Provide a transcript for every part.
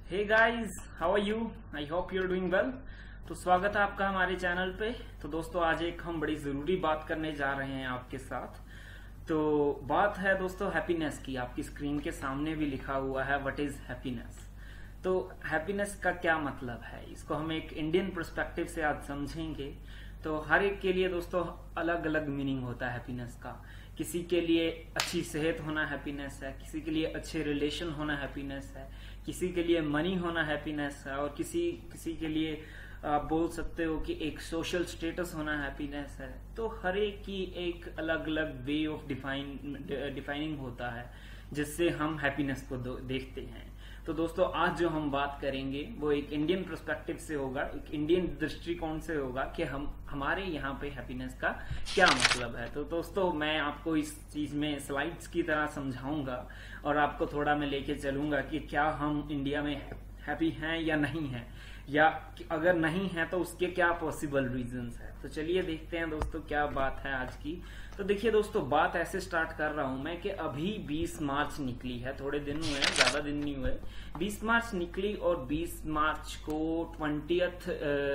Hey guys, how are you? I hope you are doing well. तो स्वागत है आपका हमारे चैनल पे। तो दोस्तों, आज एक हम बड़ी जरूरी बात करने जा रहे हैं आपके साथ। तो बात है दोस्तों हैप्पीनेस की। आपकी स्क्रीन के सामने भी लिखा हुआ है व्हाट इज हैप्पीनेस। तो हैप्पीनेस का क्या मतलब है, इसको हम एक इंडियन पर्सपेक्टिव से आज समझेंगे। तो हर एक के लिए दोस्तों अलग अलग मीनिंग होता है हैप्पीनेस का। किसी के लिए अच्छी सेहत होना हैप्पीनेस है, किसी के लिए अच्छे रिलेशन होना हैप्पीनेस है, किसी के लिए मनी होना हैप्पीनेस है, और किसी के लिए आप बोल सकते हो कि एक सोशल स्टेटस होना हैप्पीनेस है। तो हर एक की एक अलग अलग वे ऑफ डिफाइनिंग होता है जिससे हम हैप्पीनेस को देखते हैं। तो दोस्तों, आज जो हम बात करेंगे वो एक इंडियन पर्सपेक्टिव से होगा, एक इंडियन दृष्टिकोण से होगा कि हमारे यहाँ पे हैप्पीनेस का क्या मतलब है। तो दोस्तों, मैं आपको इस चीज में स्लाइड्स की तरह समझाऊंगा और आपको थोड़ा मैं लेके चलूंगा कि क्या हम इंडिया में हैप्पी हैं या नहीं हैं, या अगर नहीं है तो उसके क्या पॉसिबल रीजंस है। तो चलिए देखते हैं दोस्तों क्या बात है आज की। तो देखिए दोस्तों, बात ऐसे स्टार्ट कर रहा हूं मैं कि अभी 20 मार्च निकली है, थोड़े दिन हुए हैं, ज्यादा दिन नहीं हुए। 20 मार्च निकली और 20 मार्च को 20th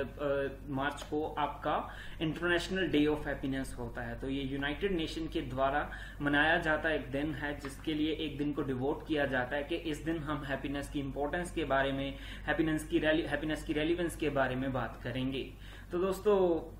मार्च को आपका इंटरनेशनल डे ऑफ हैप्पीनेस होता है। तो ये यूनाइटेड नेशन के द्वारा मनाया जाता एक दिन है जिसके लिए एक दिन को डिवोट किया जाता है कि इस दिन हम हैप्पीनेस की इंपॉर्टेंस के बारे में, हैप्पीनेस की रेलिवेंस के बारे में बात करेंगे। तो दोस्तों,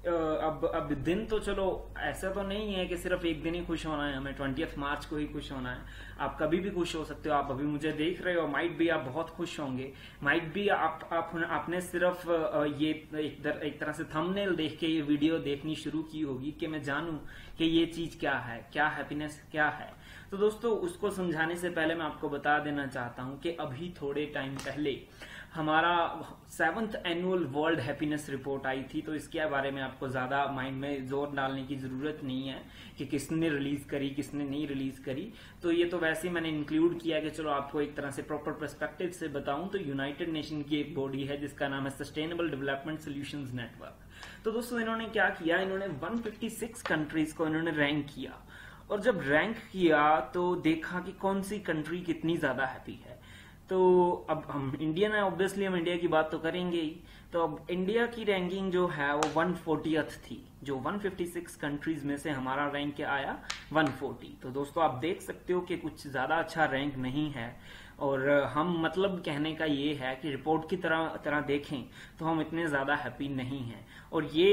अब दिन तो चलो ऐसा तो नहीं है कि सिर्फ एक दिन ही खुश होना है, हमें 20th मार्च को ही खुश होना है। आप कभी भी खुश हो सकते हो। आप अभी मुझे देख रहे हो, माइट भी आप बहुत खुश होंगे, माइट भी आपने सिर्फ ये एक तरह से थंबनेल देख के ये वीडियो देखनी शुरू की होगी कि मैं जानूं कि ये चीज क्या है, क्या हैप्पीनेस क्या है। तो दोस्तों, उसको समझाने से पहले मैं आपको बता देना चाहता हूं कि अभी थोड़े टाइम पहले हमारा 7th annual world happiness report आई थी। तो इसके बारे में आपको ज्यादा माइंड में जोर डालने की जरूरत नहीं है कि किसने रिलीज करी, किसने नहीं रिलीज करी। तो ये तो वैसे ही मैंने इंक्लूड किया कि चलो आपको एक तरह से प्रॉपर पर्सपेक्टिव से बताऊं। तो यूनाइटेड नेशन की एक बॉडी है जिसका नाम है सस्टेनेबल डेवलपमेंट सॉल्यूशंस नेटवर्क। तो दोस्तों, इन्होंने क्या किया, इन्होंने 156 कंट्रीज को इन्होंने रैंक किया, और जब रैंक किया तो देखा कि कौन सी कंट्री कितनी ज्यादा हैप्पी है। तो अब हम इंडियन है, ऑब्वियसली हम इंडिया की बात तो करेंगे ही। तो अब इंडिया की रैंकिंग जो है वो 140th थी। जो 156 कंट्रीज में से हमारा रैंक क्या आया, 140। तो दोस्तों, आप देख सकते हो कि कुछ ज्यादा अच्छा रैंक नहीं है। और हम मतलब कहने का ये है कि रिपोर्ट की तरह देखें तो हम इतने ज्यादा हैप्पी नहीं हैं। और ये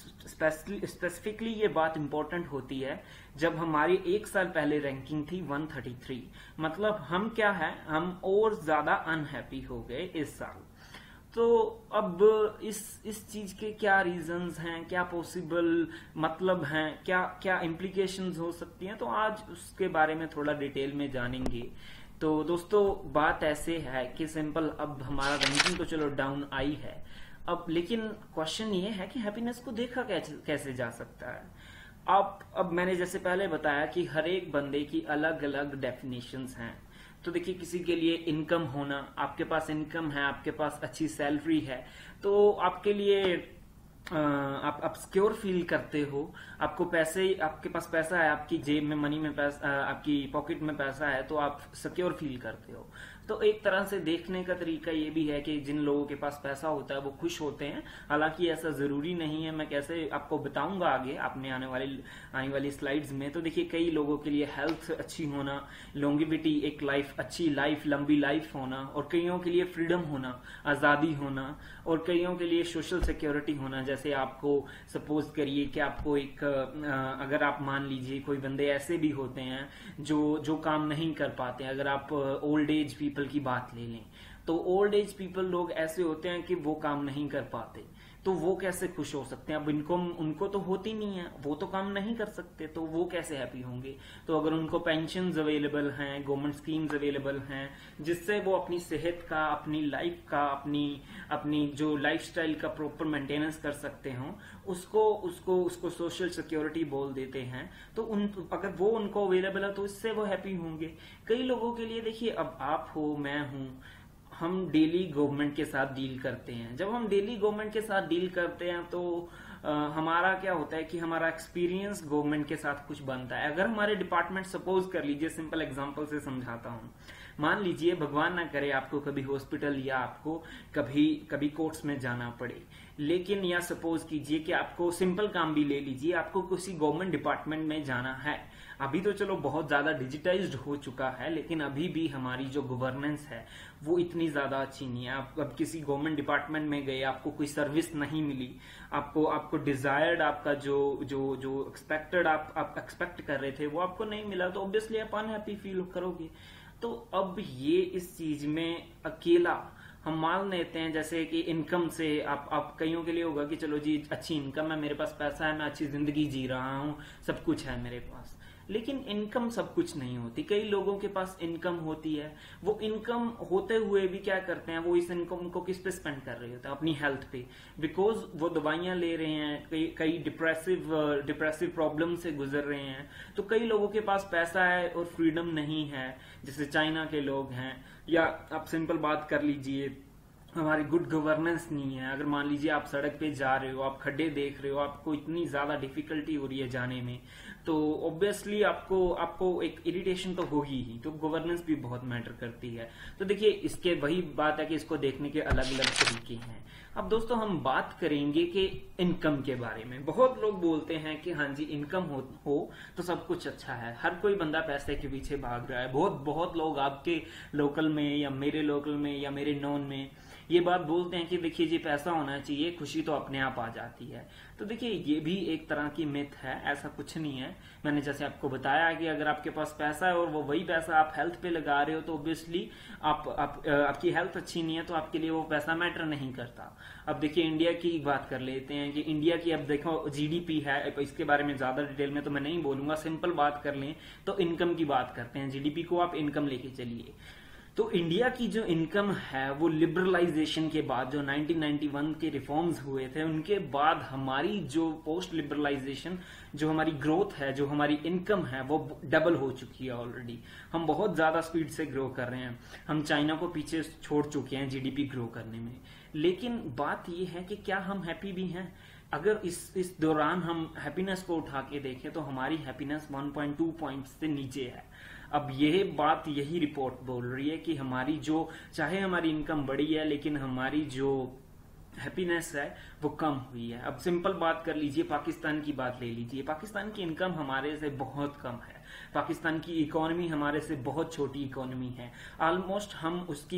स्पेसिफिकली ये बात इंपॉर्टेंट होती है जब हमारी एक साल पहले रैंकिंग थी 133। मतलब हम क्या है, हम और ज्यादा अनहैप्पी हो गए इस साल। तो अब इस चीज के क्या रीजंस हैं, क्या पॉसिबल मतलब हैं, क्या क्या इम्प्लीकेशंस हो सकती हैं, तो आज उसके बारे में थोड़ा डिटेल में जानेंगे। तो दोस्तों, बात ऐसे है कि सिंपल, अब हमारा रैंकिंग तो चलो डाउन आई है, अब लेकिन क्वेश्चन ये है कि हैप्पीनेस को देखा कैसे जा सकता है। अब मैंने जैसे पहले बताया कि हर एक बंदे की अलग अलग डेफिनेशंस हैं। तो देखिए, किसी के लिए इनकम होना, आपके पास इनकम है, आपके पास अच्छी सैलरी है, तो आपके लिए आप सिक्योर फील करते हो। आपको पैसे, आपके पास पैसा है, आपकी जेब में मनी में पैसा, आपकी पॉकेट में पैसा है, तो आप सिक्योर फील करते हो। तो एक तरह से देखने का तरीका ये भी है कि जिन लोगों के पास पैसा होता है वो खुश होते हैं। हालांकि ऐसा जरूरी नहीं है, मैं कैसे आपको बताऊंगा आगे अपने आने वाली स्लाइड्स में। तो देखिए, कई लोगों के लिए हेल्थ अच्छी होना, लॉन्गिविटी, एक लाइफ, अच्छी लाइफ, लंबी लाइफ होना, और कईयों के लिए फ्रीडम होना, आजादी होना, और कईयों के लिए सोशल सिक्योरिटी होना। जैसे आपको सपोज करिए कि आपको एक अगर आप मान लीजिए कोई बंदे ऐसे भी होते हैं जो काम नहीं कर पाते। अगर आप ओल्ड एज पीपल की बात ले लें तो ओल्ड एज पीपल लोग ऐसे होते हैं कि वो काम नहीं कर पाते, तो वो कैसे खुश हो सकते हैं। अब उनको तो होती नहीं है, वो तो काम नहीं कर सकते, तो वो कैसे हैप्पी होंगे। तो अगर उनको पेंशन अवेलेबल हैं, गवर्नमेंट स्कीम्स अवेलेबल हैं जिससे वो अपनी सेहत का, अपनी लाइफ का, अपनी जो लाइफस्टाइल का प्रॉपर मेंटेनेंस कर सकते हों, उसको सोशल सिक्योरिटी बोल देते हैं। तो अगर वो उनको अवेलेबल है तो इससे वो हैप्पी होंगे। कई लोगों के लिए देखिए, अब आप हो, मैं हूं, हम डेली गवर्नमेंट के साथ डील करते हैं। जब हम डेली गवर्नमेंट के साथ डील करते हैं तो हमारा क्या होता है कि हमारा एक्सपीरियंस गवर्नमेंट के साथ कुछ बनता है। अगर हमारे डिपार्टमेंट, सपोज कर लीजिए, सिंपल एग्जांपल से समझाता हूं, मान लीजिए भगवान ना करे आपको कभी हॉस्पिटल या आपको कभी कभी कोर्ट्स में जाना पड़े, लेकिन या सपोज कीजिए कि आपको सिंपल काम भी ले लीजिए, आपको किसी गवर्नमेंट डिपार्टमेंट में जाना है। अभी तो चलो बहुत ज्यादा डिजिटाइज्ड हो चुका है, लेकिन अभी भी हमारी जो गवर्नेंस है वो इतनी ज्यादा अच्छी नहीं है। आप अब किसी गवर्नमेंट डिपार्टमेंट में गए, आपको कोई सर्विस नहीं मिली, आपको डिजायर्ड आपका जो जो जो एक्सपेक्टेड आप एक्सपेक्ट कर रहे थे वो आपको नहीं मिला, तो ऑब्वियसली आप अनहैप्पी फील करोगे। तो अब ये इस चीज में अकेला हम मान लेते हैं, जैसे कि इनकम से आप कईयों के लिए होगा कि चलो जी अच्छी इनकम है, मेरे पास पैसा है, मैं अच्छी जिंदगी जी रहा हूं, सब कुछ है मेरे पास। लेकिन इनकम सब कुछ नहीं होती। कई लोगों के पास इनकम होती है, वो इनकम होते हुए भी क्या करते हैं, वो इस इनकम को किस पे स्पेंड कर रहे होते हैं, अपनी हेल्थ पे, बिकॉज वो दवाइयां ले रहे हैं, कई डिप्रेसिव प्रॉब्लम से गुजर रहे हैं। तो कई लोगों के पास पैसा है और फ्रीडम नहीं है, जैसे चाइना के लोग हैं, या आप सिंपल बात कर लीजिए हमारी गुड गवर्नेंस नहीं है। अगर मान लीजिए आप सड़क पे जा रहे हो, आप खड्डे देख रहे हो, आपको इतनी ज्यादा डिफिकल्टी हो रही है जाने में, तो ऑब्वियसली आपको एक इरिटेशन तो होगी ही। तो गवर्नेंस भी बहुत मैटर करती है। तो देखिए इसके वही बात है कि इसको देखने के अलग अलग तरीके हैं। अब दोस्तों हम बात करेंगे कि इनकम के बारे में। बहुत लोग बोलते हैं कि हाँ जी इनकम हो तो सब कुछ अच्छा है, हर कोई बंदा पैसे के पीछे भाग रहा है। बहुत लोग आपके लोकल में या मेरे लोकल में या मेरे नॉन में ये बात बोलते हैं कि देखिए जी पैसा होना चाहिए, खुशी तो अपने आप आ जाती है। तो देखिए ये भी एक तरह की मिथ है, ऐसा कुछ नहीं है। मैंने जैसे आपको बताया कि अगर आपके पास पैसा है और वो वही पैसा आप हेल्थ पे लगा रहे हो, तो ऑब्वियसली आपकी हेल्थ अच्छी नहीं है तो आपके लिए वो पैसा मैटर नहीं करता। अब देखिए इंडिया की बात कर लेते हैं कि इंडिया की अब देखो जीडीपी है, इसके बारे में ज्यादा डिटेल में तो मैं नहीं बोलूंगा, सिंपल बात कर लें तो इनकम की बात करते हैं। जीडीपी को आप इनकम लेके चलिए, तो इंडिया की जो इनकम है वो लिबरलाइजेशन के बाद, जो 1991 के रिफॉर्म्स हुए थे उनके बाद हमारी जो पोस्ट लिबरलाइजेशन जो हमारी ग्रोथ है, जो हमारी इनकम है वो डबल हो चुकी है ऑलरेडी। हम बहुत ज्यादा स्पीड से ग्रो कर रहे हैं, हम चाइना को पीछे छोड़ चुके हैं जीडीपी ग्रो करने में। लेकिन बात यह है कि क्या हम हैप्पी भी हैं? अगर इस दौरान हम हैप्पीनेस को उठा के देखें तो हमारी हैप्पीनेस 1.2 पॉइंट्स से नीचे है। अब यही रिपोर्ट बोल रही है कि हमारी जो, चाहे हमारी इनकम बढ़ी है लेकिन हमारी जो हैप्पीनेस है वो कम हुई है। अब सिंपल बात कर लीजिए, पाकिस्तान की बात ले लीजिए। पाकिस्तान की इनकम हमारे से बहुत कम है, पाकिस्तान की इकोनॉमी हमारे से बहुत छोटी इकोनॉमी है। ऑलमोस्ट हम उसकी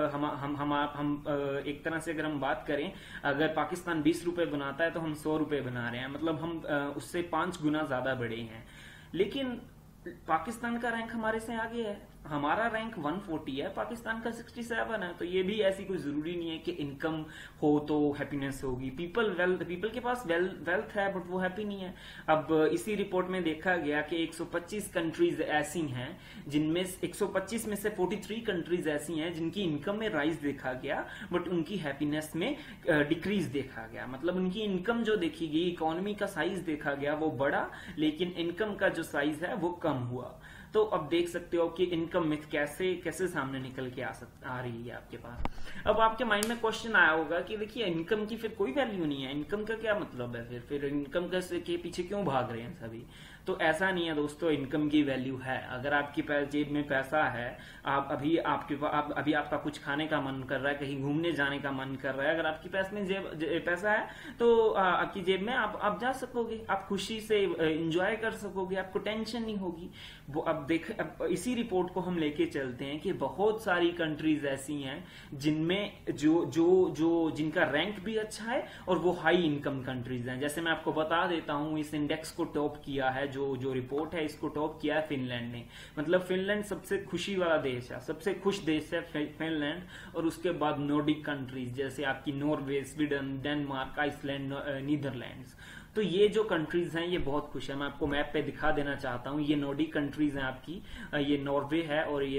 हम एक तरह से अगर हम बात करें, अगर पाकिस्तान 20 रुपए बनाता है तो हम 100 रुपए बना रहे हैं, मतलब हम उससे 5 गुना ज्यादा बड़े हैं। लेकिन पाकिस्तान का रैंक हमारे से आगे है, हमारा रैंक 140 है, पाकिस्तान का 67 है। तो ये भी ऐसी कोई जरूरी नहीं है कि इनकम हो तो हैप्पीनेस होगी। पीपल के पास वेल्थ है बट वो हैप्पी नहीं है। अब इसी रिपोर्ट में देखा गया कि 125 कंट्रीज ऐसी हैं जिनमें 125 में से 43 कंट्रीज ऐसी हैं जिनकी इनकम में राइज देखा गया बट उनकी हैप्पीनेस में डिक्रीज देखा गया। मतलब उनकी इनकम जो देखी गई, इकोनॉमी का साइज देखा गया वो बढ़ा, लेकिन इनकम का जो साइज है वो कम हुआ। तो अब देख सकते हो कि इनकम मिथ कैसे सामने निकल के आ रही है आपके पास। अब आपके माइंड में क्वेश्चन आया होगा कि देखिए इनकम की फिर कोई वैल्यू नहीं है, इनकम का क्या मतलब है, फिर इनकम के पीछे क्यों भाग रहे हैं सभी? तो ऐसा नहीं है दोस्तों, इनकम की वैल्यू है। अगर आपकी जेब में पैसा है, आप अभी आपका कुछ खाने का मन कर रहा है, कहीं घूमने जाने का मन कर रहा है, अगर आपकी पास में पैसा है तो आपकी जेब में आप जा सकोगे, आप खुशी से एंजॉय कर सकोगे, आपको टेंशन नहीं होगी। वो अब इसी रिपोर्ट को हम लेके चलते हैं कि बहुत सारी कंट्रीज ऐसी हैं जिनमें जिनका रैंक भी अच्छा है और वो हाई इनकम कंट्रीज हैं। जैसे मैं आपको बता देता हूं, इस इंडेक्स को टॉप किया है, जो रिपोर्ट है इसको टॉप किया है फिनलैंड ने। मतलब फिनलैंड सबसे खुशी वाला देश है, सबसे खुश देश है फिनलैंड, और उसके बाद नॉर्डिक कंट्रीज जैसे आपकी Norway, Sweden, Denmark, Iceland, Netherlands. तो ये जो कंट्रीज हैं ये बहुत खुश है। मैं आपको मैप पे दिखा देना चाहता हूँ, ये नॉर्डिक कंट्रीज हैं आपकी, ये नॉर्वे है और ये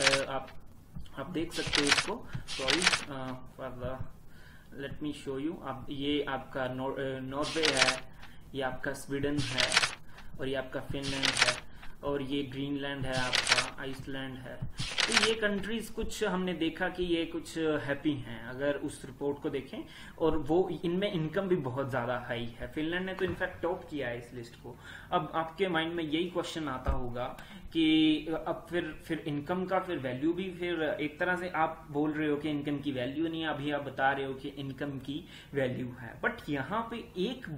आप देख सकते हो इसको। Sorry for the, let me show you. अब ये आपका नॉर्वे है, ये आपका स्वीडन है और ये आपका फिनलैंड है और ये ग्रीनलैंड है, आपका आइसलैंड है तो ये कंट्रीज कुछ हमने देखा कि ये कुछ हैप्पी हैं अगर उस रिपोर्ट को देखें, और वो इनमें इनकम भी बहुत ज्यादा हाई है। फिनलैंड ने तो इनफैक्ट टॉप किया है इस लिस्ट को। अब आपके माइंड में यही क्वेश्चन आता होगा कि अब फिर इनकम का फिर वैल्यू भी, फिर एक तरह से आप बोल रहे हो कि इनकम की वैल्यू नहीं है, अभी आप बता रहे हो कि इनकम की वैल्यू है। बट यहाँ पे एक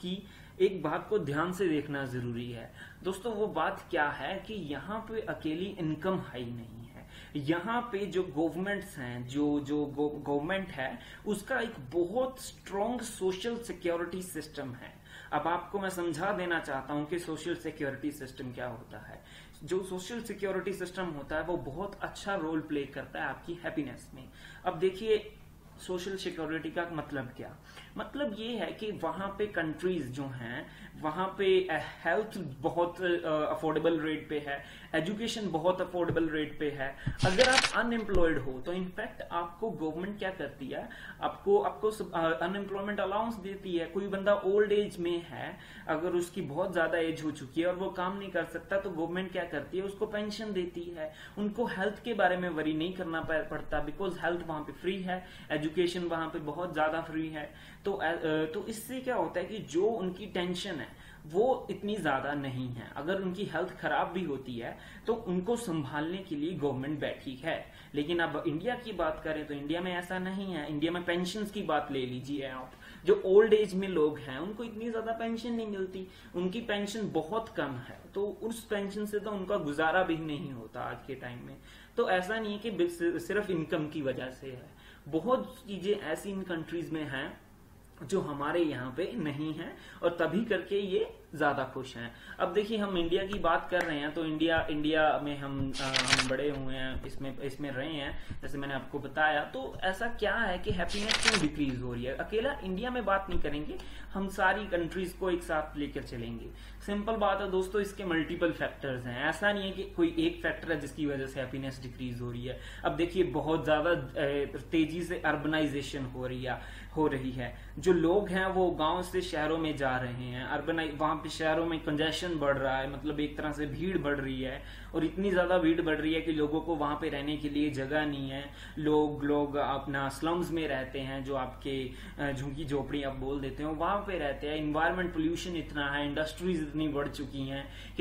बात को ध्यान से देखना जरूरी है दोस्तों। वो बात क्या है कि यहाँ पे अकेली इनकम हाई नहीं है, यहाँ पे जो गवर्नमेंट्स हैं, जो गवर्नमेंट है उसका एक बहुत स्ट्रॉन्ग सोशल सिक्योरिटी सिस्टम है। अब आपको मैं समझा देना चाहता हूं कि सोशल सिक्योरिटी सिस्टम क्या होता है। जो सोशल सिक्योरिटी सिस्टम होता है वो बहुत अच्छा रोल प्ले करता है आपकी हैप्पीनेस में। अब देखिए सोशल सिक्योरिटी का मतलब क्या, मतलब ये है कि वहां पे कंट्रीज जो हैं वहां पे हेल्थ बहुत अफोर्डेबल रेट पे है, एजुकेशन बहुत अफोर्डेबल रेट पे है। अगर आप अनएम्प्लॉयड हो तो इनफैक्ट आपको गवर्नमेंट क्या करती है, आपको अनएम्प्लॉयमेंट अलाउंस देती है। कोई बंदा ओल्ड एज में है, अगर उसकी बहुत ज्यादा एज हो चुकी है और वो काम नहीं कर सकता तो गवर्नमेंट क्या करती है, उसको पेंशन देती है। उनको हेल्थ के बारे में वरी नहीं करना पड़ता, बिकॉज हेल्थ वहां पे फ्री है, एजुकेशन वहां पे बहुत ज्यादा फ्री है। तो इससे क्या होता है कि जो उनकी टेंशन है वो इतनी ज्यादा नहीं है। अगर उनकी हेल्थ खराब भी होती है तो उनको संभालने के लिए गवर्नमेंट बैठी है। लेकिन अब इंडिया की बात करें तो इंडिया में ऐसा नहीं है। इंडिया में पेंशन की बात ले लीजिए आप, जो ओल्ड एज में लोग हैं उनको इतनी ज्यादा पेंशन नहीं मिलती, उनकी पेंशन बहुत कम है, तो उस पेंशन से तो उनका गुजारा भी नहीं होता आज के टाइम में। तो ऐसा नहीं है कि सिर्फ इनकम की वजह से है, बहुत चीजें ऐसी इन कंट्रीज में हैं जो हमारे यहाँ पे नहीं है और तभी करके ये ज्यादा खुश हैं। अब देखिए हम इंडिया की बात कर रहे हैं तो इंडिया में हम बड़े हुए हैं, इसमें रहे हैं, जैसे मैंने आपको बताया। तो ऐसा क्या है कि हैप्पीनेस क्यों डिक्रीज हो रही है। अकेला इंडिया में बात नहीं करेंगे, हम सारी कंट्रीज को एक साथ लेकर चलेंगे। सिंपल बात है दोस्तों, इसके मल्टीपल फैक्टर्स हैं। ऐसा नहीं है कि कोई एक फैक्टर है जिसकी वजह से हैप्पीनेस डिक्रीज हो रही है। अब देखिए बहुत ज्यादा तेजी से अर्बनाइजेशन हो रही है। जो लोग हैं वो गांव से शहरों में जा रहे हैं, वहां पे शहरों में कंजेशन बढ़ रहा है, मतलब एक तरह से भीड़ बढ़ रही है, और इतनी ज्यादा भीड़ बढ़ रही है कि लोगों को वहां पे रहने के लिए जगह नहीं है। लोग अपना स्लम्स में रहते हैं, जो आपके झुग्गी झोपड़ी आप बोल देते हो, वहां पे रहते हैं। इन्वायरमेंट पोल्यूशन इतना है, इंडस्ट्रीज इतनी बढ़ चुकी हैं कि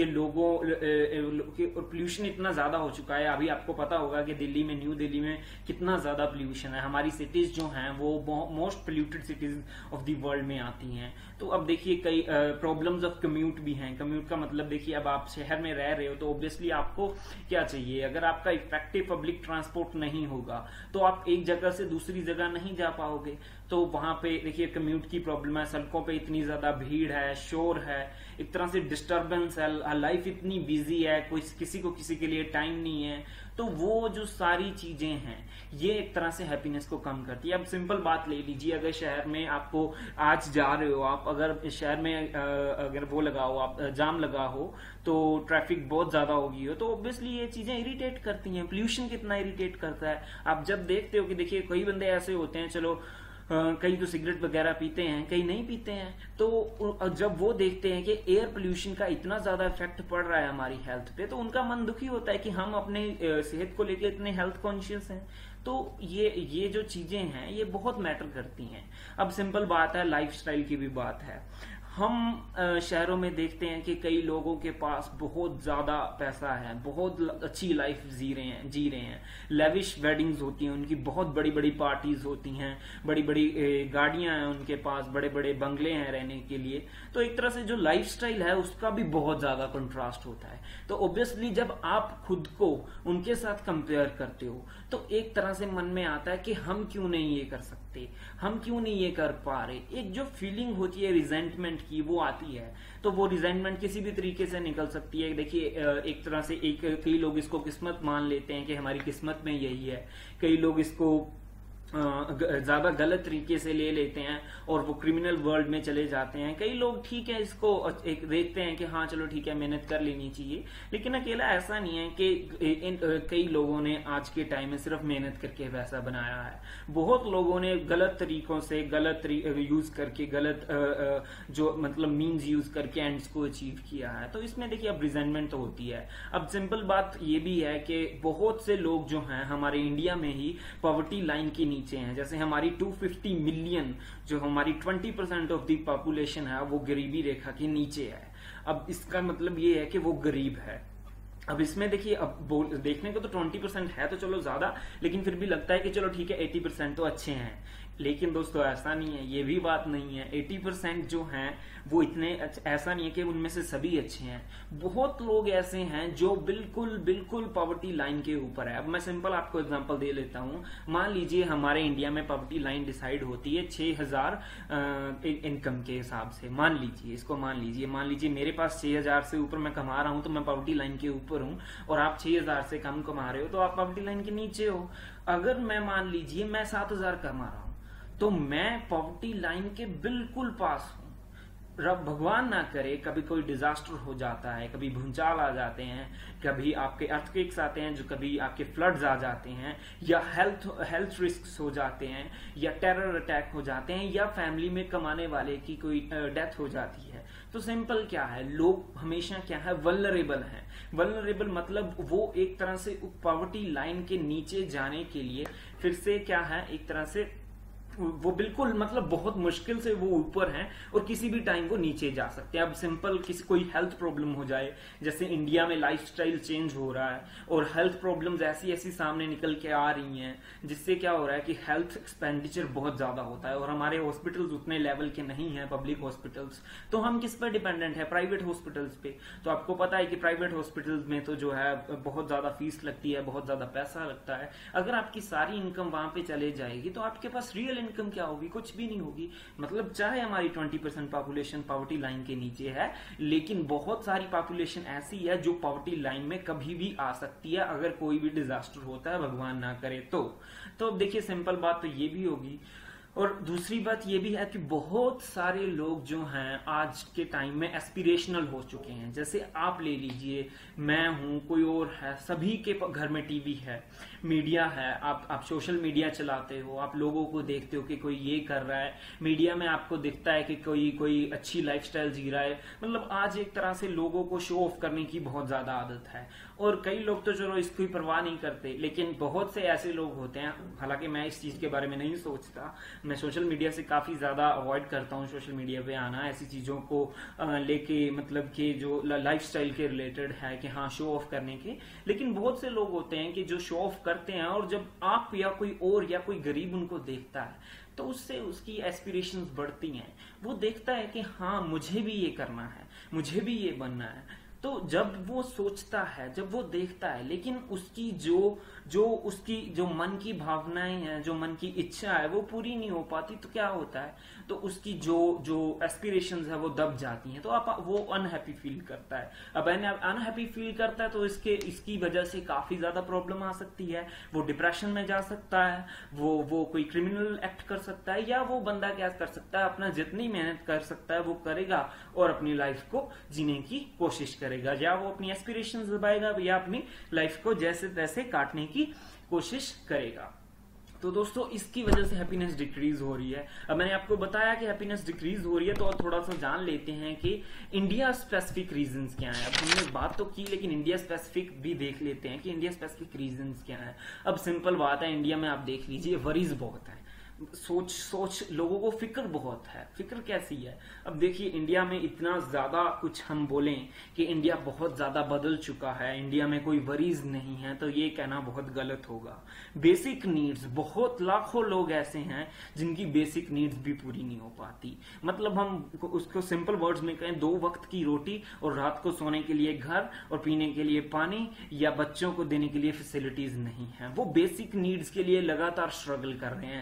पोल्यूशन इतना ज्यादा हो चुका है। अभी आपको पता होगा कि न्यू दिल्ली में कितना ज्यादा पोल्यूशन है। हमारी सिटीज जो हैं वो most polluted cities of the world में आती हैं। तो अब देखिए कई प्रॉब्लम्स ऑफ कम्यूट भी हैं। कम्यूट का मतलब देखिए, अब आप शहर में रह रहे हो तो ऑब्वियसली आपको क्या चाहिए, अगर आपका इफेक्टिव पब्लिक ट्रांसपोर्ट नहीं होगा तो आप एक जगह से दूसरी जगह नहीं जा पाओगे। तो वहां पे देखिए कम्यूट की प्रॉब्लम है, सड़कों पे इतनी ज्यादा भीड़ है, शोर है, एक तरह से डिस्टर्बेंस है, लाइफ इतनी बिजी है, किसी को किसी के लिए टाइम नहीं है। तो वो जो सारी चीजें हैं ये एक तरह से हैप्पीनेस को कम करती है। अब सिंपल बात ले लीजिए, अगर शहर में आपको आज जा रहे हो आप, अगर शहर में अगर वो लगा हो, आप जाम लगा हो, तो ट्रैफिक बहुत ज्यादा होगी हो, तो ऑब्वियसली ये चीजें इरिटेट करती हैं। पोल्यूशन कितना इरिटेट करता है आप जब देखते हो कि देखिए कई बंदे ऐसे होते हैं, चलो कई तो सिगरेट वगैरह पीते हैं, कई नहीं पीते हैं, तो जब वो देखते हैं कि एयर पोल्यूशन का इतना ज्यादा इफेक्ट पड़ रहा है हमारी हेल्थ पे, तो उनका मन दुखी होता है कि हम अपने सेहत को लेकर इतने हेल्थ कॉन्शियस हैं। तो ये जो चीजें हैं ये बहुत मैटर करती हैं। अब सिंपल बात है, लाइफस्टाइल की भी बात है। हम शहरों में देखते हैं कि कई लोगों के पास बहुत ज्यादा पैसा है, बहुत अच्छी लाइफ जी रहे हैं। लेविश वेडिंग्स होती हैं उनकी, बहुत बड़ी बड़ी पार्टीज होती हैं, बड़ी बड़ी गाड़ियां हैं उनके पास, बड़े बड़े बंगले हैं रहने के लिए। तो एक तरह से जो लाइफस्टाइल है उसका भी बहुत ज्यादा कंट्रास्ट होता है। तो ऑब्वियसली जब आप खुद को उनके साथ कंपेयर करते हो तो एक तरह से मन में आता है कि हम क्यों नहीं ये कर सकते, हम क्यों नहीं ये कर पा रहे। एक जो फीलिंग होती है रिजेंटमेंट की वो आती है। तो वो रिजेंटमेंट किसी भी तरीके से निकल सकती है। देखिए एक तरह से कई लोग इसको किस्मत मान लेते हैं कि हमारी किस्मत में यही है, कई लोग इसको ज्यादा गलत तरीके से ले लेते हैं और वो क्रिमिनल वर्ल्ड में चले जाते हैं। कई लोग ठीक है इसको एक देखते हैं कि हाँ चलो ठीक है मेहनत कर लेनी चाहिए, लेकिन अकेला ऐसा नहीं है कि कई लोगों ने आज के टाइम में सिर्फ मेहनत करके पैसा बनाया है। बहुत लोगों ने गलत तरीकों से गलत यूज करके गलत जो मतलब मीन्स यूज करके एंड्स को अचीव किया है। तो इसमें देखिए अब रिजेंटमेंट तो होती है। अब सिंपल बात ये भी है कि बहुत से लोग जो हैं हमारे इंडिया में ही पॉवर्टी लाइन के नीचे हैं। जैसे हमारी 250 मिलियन जो हमारी 20% ऑफ द पॉपुलेशन है वो गरीबी रेखा के नीचे है। अब इसका मतलब ये है कि वो गरीब है। अब इसमें देखिए अब देखने को तो 20% है तो चलो ज्यादा, लेकिन फिर भी लगता है कि चलो ठीक है 80% तो अच्छे हैं। लेकिन दोस्तों ऐसा नहीं है, ये भी बात नहीं है। 80% जो हैं वो इतने ऐसा नहीं है कि उनमें से सभी अच्छे हैं। बहुत लोग ऐसे हैं जो बिल्कुल बिल्कुल पॉवर्टी लाइन के ऊपर है। अब मैं सिंपल आपको एग्जांपल दे लेता हूं। मान लीजिए हमारे इंडिया में पॉवर्टी लाइन डिसाइड होती है 6000 इनकम के हिसाब से। मान लीजिए इसको मान लीजिए मेरे पास 6000 से ऊपर मैं कमा रहा हूं तो मैं पॉवर्टी लाइन के ऊपर हूं, और आप 6000 से कम कमा रहे हो तो आप पॉवर्टी लाइन के नीचे हो। अगर मैं मान लीजिए मैं 7000 कमा रहा हूं तो मैं पॉवर्टी लाइन के बिल्कुल पास हूं। रब भगवान ना करे कभी कोई डिजास्टर हो जाता है, कभी भूचाल आ जाते हैं, कभी आपके अर्थक्वेक्स आते हैं, जो कभी आपके फ्लड्स आ जाते हैं, या हेल्थ रिस्क हो जाते हैं, या टेरर अटैक हो जाते हैं, या फैमिली में कमाने वाले की कोई डेथ हो जाती है। तो सिंपल क्या है, लोग हमेशा क्या है वल्नरेबल हैं। वल्नरेबल मतलब वो एक तरह से पॉवर्टी लाइन के नीचे जाने के लिए फिर से क्या है, एक तरह से वो बिल्कुल मतलब बहुत मुश्किल से वो ऊपर हैं और किसी भी टाइम वो नीचे जा सकते हैं। अब सिंपल किसी कोई हेल्थ प्रॉब्लम हो जाए, जैसे इंडिया में लाइफस्टाइल चेंज हो रहा है और हेल्थ प्रॉब्लम्स ऐसी ऐसी सामने निकल के आ रही हैं, जिससे क्या हो रहा है कि हेल्थ एक्सपेंडिचर बहुत ज्यादा होता है और हमारे हॉस्पिटल्स उतने लेवल के नहीं है, पब्लिक हॉस्पिटल्स। तो हम किस पर डिपेंडेंट है, प्राइवेट हॉस्पिटल्स पे। तो आपको पता है कि प्राइवेट हॉस्पिटल्स में तो जो है बहुत ज्यादा फीस लगती है, बहुत ज्यादा पैसा लगता है। अगर आपकी सारी इनकम वहां पे चले जाएगी तो आपके पास रियल इनकम क्या होगी, कुछ भी नहीं होगी। मतलब चाहे हमारी 20% पॉपुलेशन पॉवर्टी लाइन के नीचे है, लेकिन बहुत सारी पॉपुलेशन ऐसी है जो पॉवर्टी लाइन में कभी भी आ सकती है अगर कोई भी डिजास्टर होता है, भगवान ना करे तो देखिए सिंपल बात तो ये भी होगी। और दूसरी बात ये भी है कि बहुत सारे लोग जो हैं आज के टाइम में एस्पिरेशनल हो चुके हैं। जैसे आप ले लीजिए, मैं हूं, कोई और है, सभी के घर में टीवी है, मीडिया है, आप सोशल मीडिया चलाते हो, आप लोगों को देखते हो कि कोई ये कर रहा है, मीडिया में आपको दिखता है कि कोई अच्छी लाइफस्टाइल जी रहा है। मतलब आज एक तरह से लोगों को शो ऑफ करने की बहुत ज्यादा आदत है, और कई लोग तो चलो इसकी परवाह नहीं करते, लेकिन बहुत से ऐसे लोग होते हैं, हालांकि मैं इस चीज के बारे में नहीं सोचता, मैं सोशल मीडिया से काफी ज्यादा अवॉइड करता हूँ सोशल मीडिया पे आना, ऐसी चीजों को लेके, मतलब कि जो लाइफस्टाइल के रिलेटेड है कि हाँ शो ऑफ करने के। लेकिन बहुत से लोग होते हैं कि जो शो ऑफ करते हैं, और जब आप या कोई और या कोई गरीब उनको देखता है तो उससे उसकी एस्पिरेशंस बढ़ती हैं। वो देखता है कि हाँ मुझे भी ये करना है, मुझे भी ये बनना है। तो जब वो सोचता है, जब वो देखता है, लेकिन उसकी उसकी जो मन की भावनाएं हैं, जो मन की इच्छा है वो पूरी नहीं हो पाती, तो क्या होता है, तो उसकी जो एस्पिरेशंस है वो दब जाती हैं, तो वो अनहैप्पी फील करता है। अब अनहैप्पी फील करता है तो इसकी वजह से काफी ज्यादा प्रॉब्लम आ सकती है। वो डिप्रेशन में जा सकता है, वो कोई क्रिमिनल एक्ट कर सकता है, या वो बंदा क्या कर सकता है, अपना जितनी मेहनत कर सकता है वो करेगा और अपनी लाइफ को जीने की कोशिश करेगा, या वो अपनी एस्पिरेशंस दबाएगा, या अपनी लाइफ को जैसे तैसे काटने की कोशिश करेगा। तो दोस्तों इसकी वजह से हैप्पीनेस डिक्रीज हो रही है। अब मैंने आपको बताया कि हैप्पीनेस डिक्रीज हो रही है, तो और थोड़ा सा जान लेते हैं कि इंडिया स्पेसिफिक रीजंस क्या हैं। अब हमने बात तो की, लेकिन इंडिया स्पेसिफिक भी देख लेते हैं कि इंडिया स्पेसिफिक रीजंस क्या हैं। अब सिंपल बात है, इंडिया में आप देख लीजिए वरीज बहुत है, सोच लोगों को फिक्र बहुत है। फिक्र कैसी है, अब देखिए इंडिया में इतना ज्यादा कुछ हम बोलें कि इंडिया बहुत ज्यादा बदल चुका है, इंडिया में कोई वरीज नहीं है, तो ये कहना बहुत गलत होगा। बेसिक नीड्स, बहुत लाखों लोग ऐसे हैं जिनकी बेसिक नीड्स भी पूरी नहीं हो पाती। मतलब हम उसको सिंपल वर्ड्स में कहें, 2 वक्त की रोटी और रात को सोने के लिए घर और पीने के लिए पानी, या बच्चों को देने के लिए फैसिलिटीज नहीं है। वो बेसिक नीड्स के लिए लगातार स्ट्रगल कर रहे हैं। अभी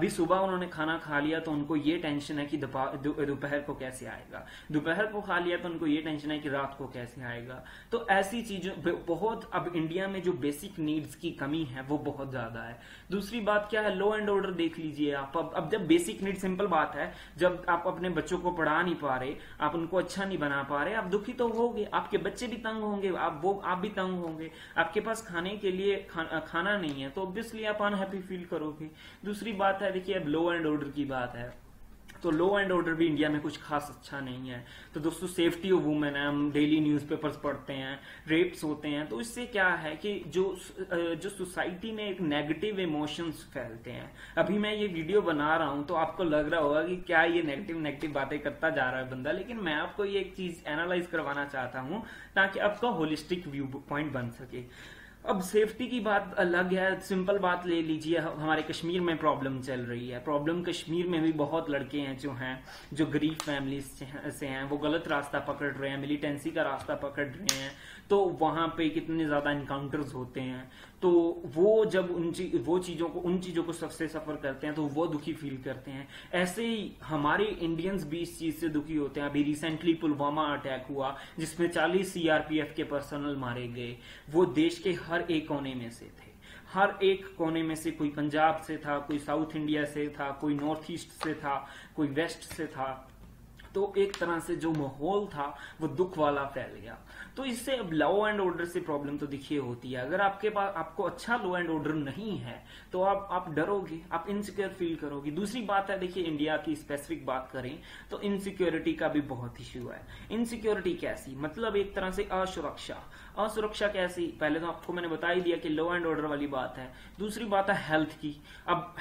अभी सुबह उन्होंने खाना खा लिया तो उनको ये टेंशन है कि दोपहर को कैसे आएगा, दोपहर को खा लिया तो उनको ये टेंशन है कि रात को कैसे आएगा। तो ऐसी चीजों बहुत, अब इंडिया में जो बेसिक नीड्स की कमी है वो बहुत ज्यादा है। दूसरी बात क्या है, लॉ एंड ऑर्डर देख लीजिए आप। अब जब बेसिक नीड, सिंपल बात है, जब आप अपने बच्चों को पढ़ा नहीं पा रहे, आप उनको अच्छा नहीं बना पा रहे, आप दुखी तो होगे, आपके बच्चे भी तंग होंगे, आप भी तंग होंगे। आपके पास खाने के लिए खाना नहीं है तो ऑब्वियसली आप अनहैप्पी फील करोगे। दूसरी बात है, देखिए अब लॉ एंड ऑर्डर की बात है तो लॉ एंड ऑर्डर भी इंडिया में कुछ खास अच्छा नहीं है। तो दोस्तों सेफ्टी ऑफ वुमेन है, हम डेली न्यूज़पेपर्स पढ़ते हैं, रेप्स होते हैं, तो इससे क्या है कि जो सोसाइटी में एक नेगेटिव इमोशंस फैलते हैं। अभी मैं ये वीडियो बना रहा हूं तो आपको लग रहा होगा कि क्या ये नेगेटिव बातें करता जा रहा है बंदा, लेकिन मैं आपको ये एक चीज एनालाइज करवाना चाहता हूं ताकि आपका होलिस्टिक व्यू पॉइंट बन सके। अब सेफ्टी की बात अलग है, सिंपल बात ले लीजिए, हमारे कश्मीर में प्रॉब्लम चल रही है। प्रॉब्लम कश्मीर में भी बहुत लड़के हैं जो गरीब फैमिली से हैं, वो गलत रास्ता पकड़ रहे हैं, मिलिटेंसी का रास्ता पकड़ रहे हैं, तो वहां पे कितने ज्यादा इनकाउंटर्स होते हैं। तो वो जब उन चीजों को सबसे सफर करते हैं तो वो दुखी फील करते हैं। ऐसे ही हमारे इंडियंस भी इस चीज से दुखी होते हैं। अभी रिसेंटली पुलवामा अटैक हुआ जिसमें 40 सीआरपीएफ के पर्सनल मारे गए। वो देश के हर एक कोने में से थे, हर एक कोने में से, कोई पंजाब से था, कोई साउथ इंडिया से था, कोई नॉर्थ ईस्ट से था, कोई वेस्ट से था। तो एक तरह से जो माहौल था वो दुख वाला फैल गया। तो इससे अब लॉ एंड ऑर्डर से प्रॉब्लम तो देखिए होती है। अगर आपको अच्छा लॉ एंड ऑर्डर नहीं है तो आप डरोगे, आप इनसिक्योर फील करोगे। दूसरी बात है, देखिए इंडिया की स्पेसिफिक बात करें तो इनसिक्योरिटी का भी बहुत इश्यू है। इनसिक्योरिटी कैसी, मतलब एक तरह से असुरक्षा कैसी, पहले तो आपको मैंने बता ही दिया कि लॉ एंड ऑर्डर वाली बात है। दूसरी बात है हेल्थ की। अब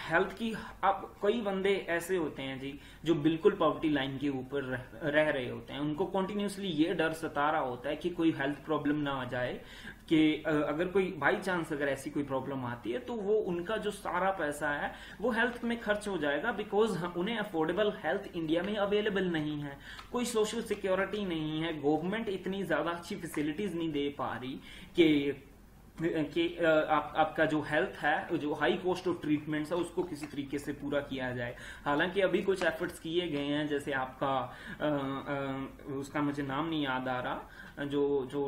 कई बंदे ऐसे होते हैं जी जो बिल्कुल पॉवर्टी लाइन के ऊपर रह रहे होते हैं, उनको कंटिन्यूसली ये डर सता रहा होता है कि कोई हेल्थ प्रॉब्लम ना आ जाए, कि अगर कोई बाई चांस अगर ऐसी कोई प्रॉब्लम आती है तो वो उनका जो सारा पैसा है वो हेल्थ में खर्च हो जाएगा, बिकॉज उन्हें अफोर्डेबल हेल्थ इंडिया में अवेलेबल नहीं है, कोई सोशल सिक्योरिटी नहीं है, गवर्नमेंट इतनी ज्यादा अच्छी फैसिलिटीज नहीं दे पा रही कि आपका जो हेल्थ है, जो हाई कॉस्ट ऑफ ट्रीटमेंट्स है, उसको किसी तरीके से पूरा किया जाए। हालांकि अभी कुछ एफर्ट्स किए गए हैं, जैसे आपका उसका मुझे नाम नहीं याद आ रहा, जो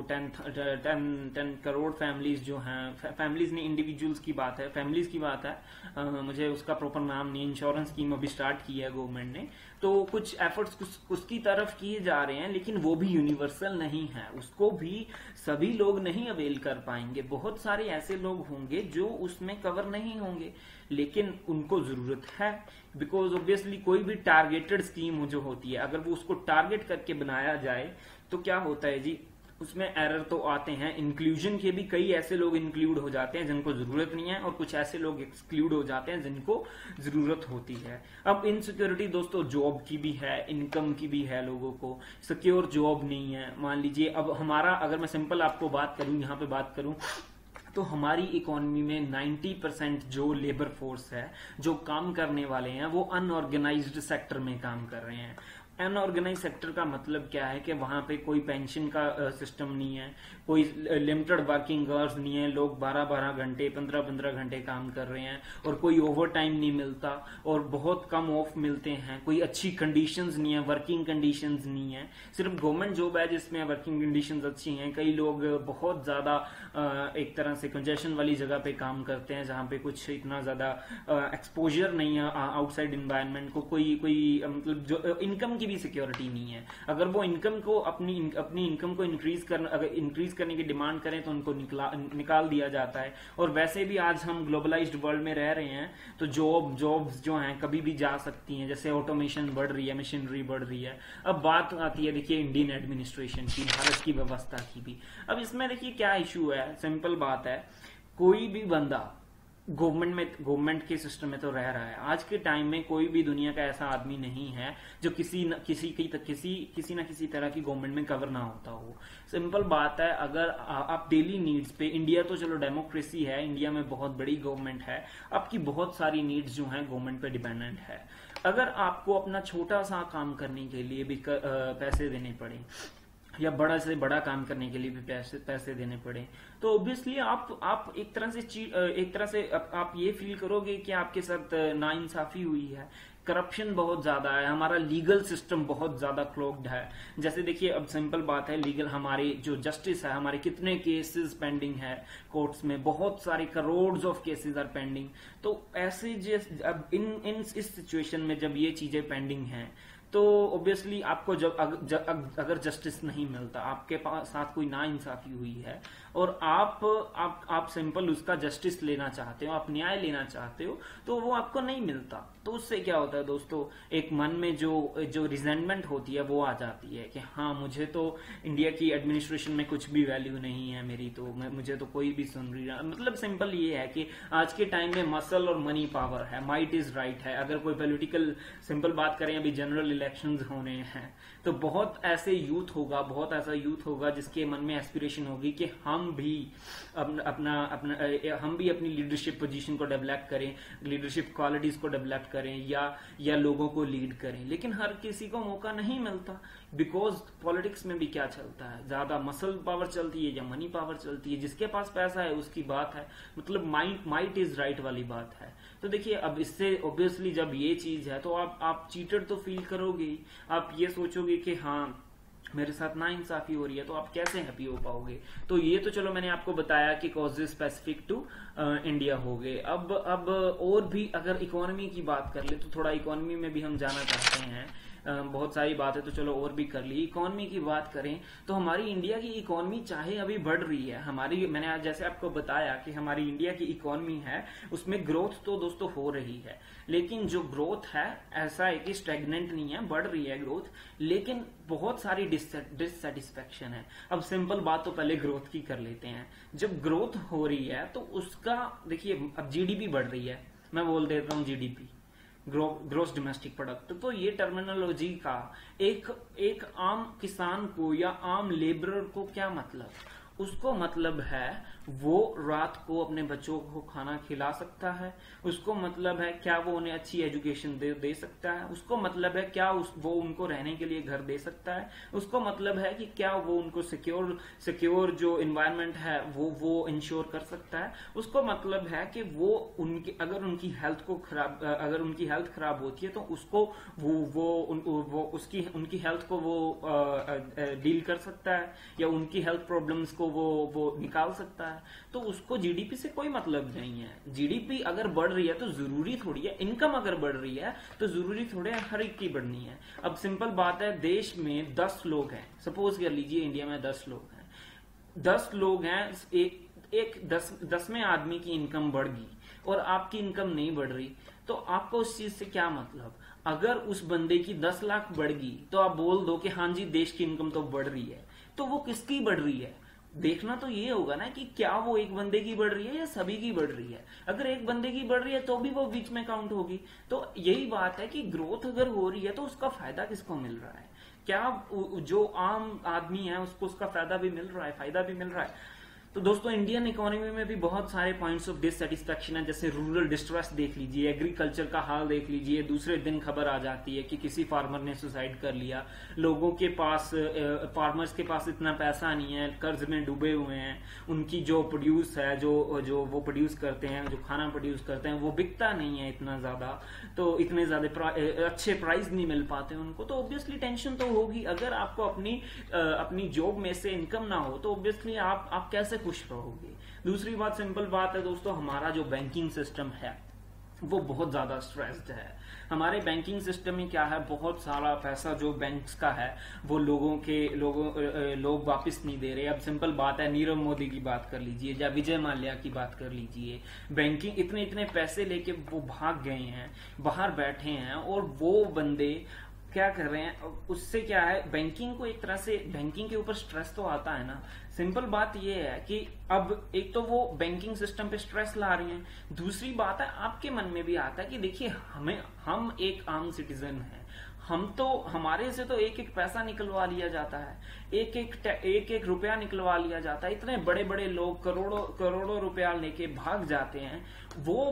10 करोड़ फैमिलीज जो हैं, फैमिलीज ने इंडिविजुअल्स की बात है, फैमिलीज की बात है, मुझे उसका प्रॉपर नाम नहीं, इंश्योरेंस स्कीम अभी स्टार्ट की है गवर्नमेंट ने। तो कुछ एफर्ट्स उसकी तरफ किए जा रहे हैं, लेकिन वो भी यूनिवर्सल नहीं है, उसको भी सभी लोग नहीं अवेल कर पाएंगे। बहुत सारे ऐसे लोग होंगे जो उसमें कवर नहीं होंगे, लेकिन उनको जरूरत है, बिकॉज ऑब्वियसली कोई भी टारगेटेड स्कीम जो होती है, अगर वो उसको टारगेट करके बनाया जाए तो क्या होता है जी, उसमें एरर तो आते हैं। इंक्लूजन के भी कई ऐसे लोग इंक्लूड हो जाते हैं जिनको जरूरत नहीं है, और कुछ ऐसे लोग एक्सक्लूड हो जाते हैं जिनको जरूरत होती है। अब इनसिक्योरिटी दोस्तों जॉब की भी है, इनकम की भी है, लोगों को सिक्योर जॉब नहीं है। मान लीजिए अब हमारा, अगर मैं सिंपल आपको बात करूं, यहाँ पे बात करूं, तो हमारी इकोनॉमी में 90% जो लेबर फोर्स है, जो काम करने वाले हैं, वो अनऑर्गेनाइज्ड सेक्टर में काम कर रहे हैं। अनऑर्गेनाइज सेक्टर का मतलब क्या है कि वहां पे कोई पेंशन का सिस्टम नहीं है, कोई लिमिटेड वर्किंग आवर्स नहीं है, लोग 12-12 घंटे 15-15 घंटे काम कर रहे हैं, और कोई ओवर टाइम नहीं मिलता, और बहुत कम ऑफ मिलते हैं, कोई अच्छी कंडीशंस नहीं है, वर्किंग कंडीशंस नहीं है। सिर्फ गवर्नमेंट जॉब है जिसमें वर्किंग कंडीशंस अच्छी हैं। कई लोग बहुत ज्यादा एक तरह से कंजेशन वाली जगह पे काम करते हैं जहां पे कुछ इतना ज्यादा एक्सपोजर नहीं है आउटसाइड इन्वायरमेंट को, कोई मतलब जो इनकम भी सिक्योरिटी नहीं है। अगर वो इनकम को अपनी इनकम को इंक्रीज करने की डिमांड करें तो उनको निकाल दिया जाता है। और वैसे भी आज हम ग्लोबलाइज्ड वर्ल्ड में रह रहे हैं, तो जॉब्स जो हैं कभी भी जा सकती हैं, जैसे ऑटोमेशन बढ़ रही है, मशीनरी बढ़ रही है। अब बात आती है देखिए इंडियन एडमिनिस्ट्रेशन की, भारत की व्यवस्था की भी। अब इसमें देखिए क्या इशू है, सिंपल बात है, कोई भी बंदा गवर्नमेंट के सिस्टम में तो रह रहा है। आज के टाइम में कोई भी दुनिया का ऐसा आदमी नहीं है जो किसी न किसी तरह की गवर्नमेंट में कवर ना होता हो। सिंपल बात है, अगर आप डेली नीड्स पे, इंडिया तो चलो डेमोक्रेसी है, इंडिया में बहुत बड़ी गवर्नमेंट है, आपकी बहुत सारी नीड्स जो हैं गवर्नमेंट पे डिपेंडेंट है। अगर आपको अपना छोटा सा काम करने के लिए भी पैसे देने पड़े, या बड़ा से बड़ा काम करने के लिए भी पैसे देने पड़े, तो ऑब्वियसली आप एक तरह से आप ये फील करोगे कि आपके साथ नाइंसाफी हुई है। करप्शन बहुत ज्यादा है, हमारा लीगल सिस्टम बहुत ज्यादा क्लॉग्ड है। जैसे देखिए, अब सिंपल बात है, लीगल हमारे जो जस्टिस है, हमारे कितने केसेस पेंडिंग है कोर्ट्स में, बहुत सारे crore of cases are pending. तो ऐसे अब इस सिचुएशन में जब ये चीजें पेंडिंग हैं, तो ऑब्वियसली आपको अगर जस्टिस नहीं मिलता, आपके पास साथ कोई नाइंसाफी हुई है और आप सिंपल उसका जस्टिस लेना चाहते हो, आप न्याय लेना चाहते हो, तो वो आपको नहीं मिलता। तो उससे क्या होता है दोस्तों, एक मन में जो रिजेंटमेंट होती है वो आ जाती है कि हाँ, मुझे तो इंडिया की एडमिनिस्ट्रेशन में कुछ भी वैल्यू नहीं है मेरी, तो मुझे तो कोई भी सुन रही। मतलब सिंपल ये है कि आज के टाइम में मसल और मनी पावर है, माइट इज राइट है। अगर कोई पॉलिटिकल सिंपल बात करें, अभी जनरल इलेक्शंस होने हैं, तो बहुत ऐसा यूथ होगा जिसके मन में एस्पिरेशन होगी कि हम भी अपनी लीडरशिप पोजीशन को डेवलप करें, लीडरशिप क्वालिटीज को डेवलप करें, या लोगों को लीड करें। लेकिन हर किसी को मौका नहीं मिलता, बिकॉज पॉलिटिक्स में भी क्या चलता है, ज्यादा मसल पावर चलती है या मनी पावर चलती है। जिसके पास पैसा है उसकी बात है, मतलब माइट इज राइट वाली बात है। तो देखिए, अब इससे ऑब्वियसली जब ये चीज है तो आप चीटेड तो फील करोगे, आप ये सोचोगे कि हाँ, मेरे साथ नाइंसाफी हो रही है, तो आप कैसे हैप्पी हो पाओगे। तो ये तो चलो मैंने आपको बताया कि कॉजेज स्पेसिफिक टू इंडिया हो गए। अब और भी अगर इकोनॉमी की बात कर ले, तो थोड़ा इकोनॉमी में भी हम जाना चाहते हैं। बहुत सारी बातें तो चलो और भी कर ली। इकोनॉमी की बात करें तो हमारी इंडिया की इकोनॉमी चाहे अभी बढ़ रही है, मैंने आज जैसे आपको बताया कि हमारी इंडिया की इकोनॉमी है, उसमें ग्रोथ तो दोस्तों हो रही है, लेकिन जो ग्रोथ है ऐसा है कि स्टेगनेंट नहीं है, बढ़ रही है ग्रोथ, लेकिन बहुत सारी डिससेटिस्फेक्शन है। अब सिंपल बात तो पहले ग्रोथ की कर लेते हैं। जब ग्रोथ हो रही है तो उसका देखिए, अब जीडीपी बढ़ रही है, मैं बोल देता हूँ जीडीपी, ग्रोस डोमेस्टिक प्रोडक्ट। तो ये टर्मिनोलॉजी का एक आम किसान को या आम लेबरर को क्या मतलब, उसको मतलब है वो रात को अपने बच्चों को खाना खिला सकता है, उसको मतलब है क्या वो उन्हें अच्छी एजुकेशन दे सकता है, उसको मतलब है क्या वो उनको रहने के लिए घर दे सकता है, उसको मतलब है कि क्या वो उनको सिक्योर जो इन्वायरमेंट है वो इंश्योर कर सकता है, उसको मतलब है कि वो अगर उनकी हेल्थ खराब होती है तो उसको उनकी हेल्थ को वो डील कर सकता है, या उनकी हेल्थ प्रॉब्लम्स को वो निकाल सकता है। तो उसको जीडीपी से कोई मतलब नहीं है। जीडीपी अगर बढ़ रही है तो जरूरी थोड़ी है, इनकम अगर बढ़ रही है तो जरूरी थोड़ी है हर एक की बढ़नी है। अब सिंपल बात है, देश में 10 लोग हैं, सपोज कर लीजिए इंडिया में 10 लोग हैं, 10 लोग हैं, एक 10वें आदमी की इनकम बढ़ गई और आपकी इनकम नहीं बढ़ रही, तो आपको उस चीज से क्या मतलब। अगर उस बंदे की 10 लाख बढ़ गई तो आप बोल दो कि हाँ जी, देश की इनकम तो बढ़ रही है, तो वो किसकी बढ़ रही है। देखना तो ये होगा ना कि क्या वो एक बंदे की बढ़ रही है या सभी की बढ़ रही है। अगर एक बंदे की बढ़ रही है तो भी वो बीच में काउंट होगी। तो यही बात है कि ग्रोथ अगर हो रही है तो उसका फायदा किसको मिल रहा है, क्या जो आम आदमी है उसको उसका फायदा भी मिल रहा है, फायदा भी मिल रहा है। तो दोस्तों, इंडियन इकोनॉमी में भी बहुत सारे पॉइंट्स ऑफ डिससेटिस्फैक्शन है, जैसे रूरल डिस्ट्रेस देख लीजिए, एग्रीकल्चर का हाल देख लीजिए, दूसरे दिन खबर आ जाती है कि किसी फार्मर ने सुसाइड कर लिया, लोगों के पास फार्मर्स के पास इतना पैसा नहीं है, कर्ज में डूबे हुए हैं, उनकी जो प्रोड्यूस है, जो वो प्रोड्यूस करते हैं, जो खाना प्रोड्यूस करते हैं, वो बिकता नहीं है इतना ज्यादा, तो इतने ज्यादा अच्छे प्राइस नहीं मिल पाते उनको, तो ऑब्वियसली टेंशन तो होगी। अगर आपको अपनी जॉब में से इनकम ना हो तो ऑब्वियसली आप कैसे खुश रहोगे। दूसरी बात, सिंपल बात है दोस्तों, हमारा जो बैंकिंग सिस्टम है वो बहुत ज्यादा स्ट्रेस्ड है। हमारे बैंकिंग सिस्टम में क्या है, बहुत सारा पैसा जो बैंक्स का है वो लोग वापस नहीं दे रहे। अब सिंपल बात है, नीरव मोदी की बात कर लीजिए या विजय माल्या की बात कर लीजिए, बैंकिंग इतने पैसे लेके वो भाग गए हैं, बाहर बैठे हैं, और वो बंदे क्या कर रहे हैं, उससे क्या है, बैंकिंग को एक तरह से बैंकिंग के ऊपर स्ट्रेस तो आता है ना। सिंपल बात यह है कि अब एक तो वो बैंकिंग सिस्टम पे स्ट्रेस ला रही हैं, दूसरी बात है आपके मन में भी आता है कि देखिए हम एक आम सिटीजन हैं, हम तो हमारे से तो एक एक पैसा निकलवा लिया जाता है, एक एक रुपया निकलवा लिया जाता है। इतने बड़े बड़े लोग करोड़ों करोड़ों रुपया लेके भाग जाते हैं। वो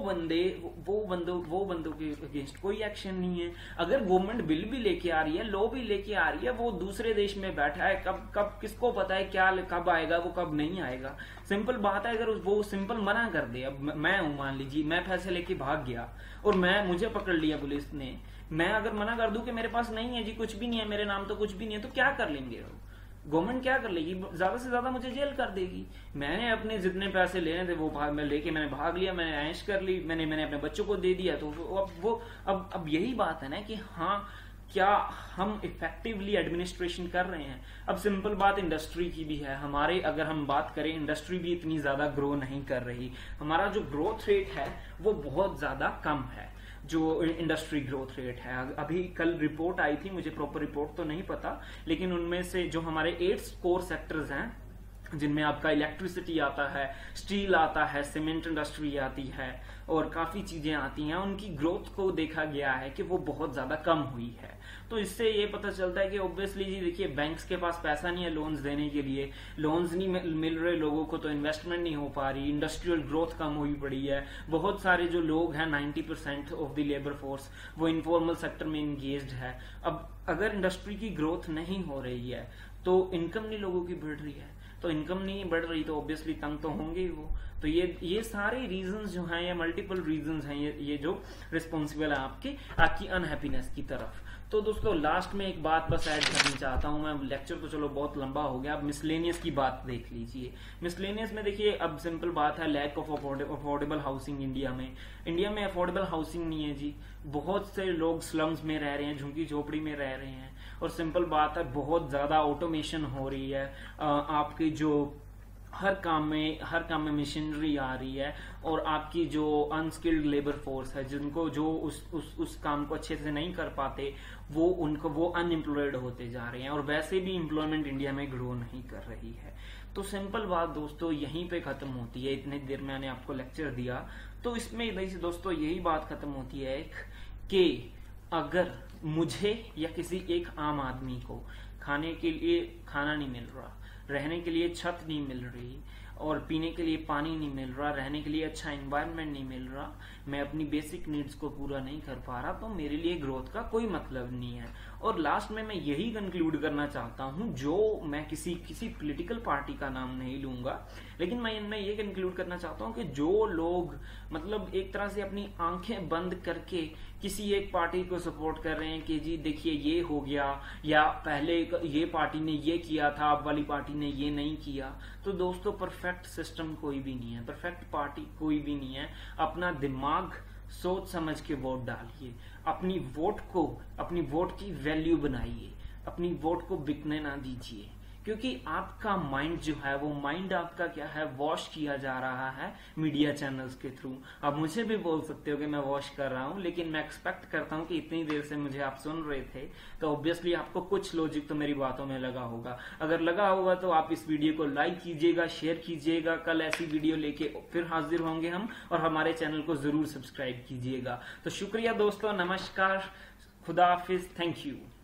बंदों के अगेंस्ट कोई एक्शन नहीं है। अगर गवर्नमेंट बिल भी लेके आ रही है, लॉ भी लेके आ रही है, वो दूसरे देश में बैठा है, कब किसको पता है क्या कब आएगा, वो कब नहीं आएगा। सिंपल बात है, अगर वो सिंपल मना कर दे, अब मैं हूं, मान लीजिए मैं पैसे लेके भाग गया और मुझे पकड़ लिया पुलिस ने, मैं अगर मना कर दूं कि मेरे पास नहीं है जी, कुछ भी नहीं है, मेरे नाम तो कुछ भी नहीं है, तो क्या कर लेंगे वो? गवर्नमेंट क्या कर लेगी? ज्यादा से ज्यादा मुझे जेल कर देगी। मैंने अपने जितने पैसे लेने थे वो मैंने भाग लिया, मैंने ऐश कर ली, मैंने अपने बच्चों को दे दिया। तो अब यही बात है ना कि हाँ, क्या हम इफेक्टिवली एडमिनिस्ट्रेशन कर रहे हैं? अब सिंपल बात इंडस्ट्री की भी है। हमारे अगर हम बात करें, इंडस्ट्री भी इतनी ज्यादा ग्रो नहीं कर रही। हमारा जो ग्रोथ रेट है वो बहुत ज्यादा कम है, जो इंडस्ट्री ग्रोथ रेट है। अभी कल रिपोर्ट आई थी, मुझे प्रॉपर रिपोर्ट तो नहीं पता, लेकिन उनमें से जो हमारे 8 कोर सेक्टर्स हैं, जिनमें आपका इलेक्ट्रिसिटी आता है, स्टील आता है, सीमेंट इंडस्ट्री आती है और काफी चीजें आती हैं, उनकी ग्रोथ को देखा गया है कि वो बहुत ज्यादा कम हुई है। तो इससे ये पता चलता है कि ऑब्वियसली जी देखिए, बैंक्स के पास पैसा नहीं है लोन्स देने के लिए, लोन्स नहीं मिल रहे लोगों को, तो इन्वेस्टमेंट नहीं हो पा रही, इंडस्ट्रियल ग्रोथ कम हुई पड़ी है। बहुत सारे जो लोग हैं, 90% ऑफ द लेबर फोर्स वो इनफॉर्मल सेक्टर में इंगेज्ड है। अब अगर इंडस्ट्री की ग्रोथ नहीं हो रही है तो इनकम नहीं लोगों की बढ़ रही है, तो इनकम नहीं बढ़ रही तो ऑब्वियसली तंग तो होंगे ही वो। तो ये सारे रीजंस जो हैं, ये मल्टीपल रीजंस हैं, ये जो रिस्पॉन्सिबल है आपकी अनहैप्पीनेस की तरफ। तो दोस्तों लास्ट में एक बात बस ऐड करनी चाहता हूं मैं। लेक्चर तो चलो बहुत लंबा हो गया, अब मिसलेनियस की बात देख लीजिए। मिसलेनियस में देखिए, अब सिंपल बात है, lack of affordable housing India में अफोर्डेबल हाउसिंग नहीं है जी। बहुत से लोग स्लम्स में रह रहे हैं, झुग्गी झोपड़ी में रह रहे हैं, और सिंपल बात है बहुत ज्यादा ऑटोमेशन हो रही है। आपकी जो हर काम में मशीनरी आ रही है, और आपकी जो अनस्किल्ड लेबर फोर्स है, जिनको जो उस काम को अच्छे से नहीं कर पाते, वो अनएम्प्लॉयड होते जा रहे हैं, और वैसे भी एम्प्लॉयमेंट इंडिया में ग्रो नहीं कर रही है। तो सिंपल बात दोस्तों यहीं पे खत्म होती है। इतने देर मैंने आपको लेक्चर दिया, तो इसमें दोस्तों यही बात खत्म होती है कि अगर मुझे या किसी एक आम आदमी को खाने के लिए खाना नहीं मिल रहा, रहने के लिए छत नहीं मिल रही, और पीने के लिए पानी नहीं मिल रहा, रहने के लिए अच्छा एनवायरनमेंट नहीं मिल रहा, मैं अपनी बेसिक नीड्स को पूरा नहीं कर पा रहा, तो मेरे लिए ग्रोथ का कोई मतलब नहीं है। और लास्ट में मैं यही कंक्लूड करना चाहता हूं, जो मैं किसी पॉलिटिकल पार्टी का नाम नहीं लूंगा, लेकिन मैं ये कंक्लूड करना चाहता हूं कि जो लोग मतलब एक तरह से अपनी आंखें बंद करके किसी एक पार्टी को सपोर्ट कर रहे हैं कि जी देखिए ये हो गया, या पहले ये पार्टी ने ये किया था, अब वाली पार्टी ने ये नहीं किया, तो दोस्तों परफेक्ट सिस्टम कोई भी नहीं है, परफेक्ट पार्टी कोई भी नहीं है। अपना दिमाग सोच समझ के वोट डालिए, अपनी वोट की वैल्यू बनाइए, अपनी वोट को बिकने ना दीजिए, क्योंकि आपका माइंड जो है, वो माइंड आपका क्या है, वॉश किया जा रहा है मीडिया चैनल्स के थ्रू। आप मुझे भी बोल सकते हो कि मैं वॉश कर रहा हूं, लेकिन मैं एक्सपेक्ट करता हूं कि इतनी देर से मुझे आप सुन रहे थे, तो ऑब्वियसली आपको कुछ लॉजिक तो मेरी बातों में लगा होगा। अगर लगा होगा तो आप इस वीडियो को लाइक कीजिएगा, शेयर कीजिएगा। कल ऐसी वीडियो लेके फिर हाजिर होंगे हम, और हमारे चैनल को जरूर सब्सक्राइब कीजिएगा। तो शुक्रिया दोस्तों, नमस्कार, खुदा हाफिज, थैंक यू।